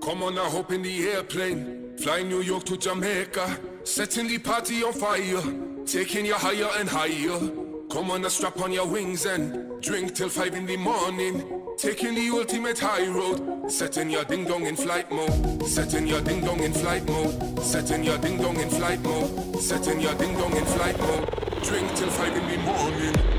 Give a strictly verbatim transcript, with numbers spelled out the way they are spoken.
Come on, I hop in the airplane, fly New York to Jamaica, setting the party on fire, taking you higher and higher. Come on, I strap on your wings and drink till five in the morning, taking the ultimate high road, setting your ding dong in flight mode, setting your ding dong in flight mode, setting your ding dong in flight mode, setting your ding dong in flight mode, drink till five in the morning.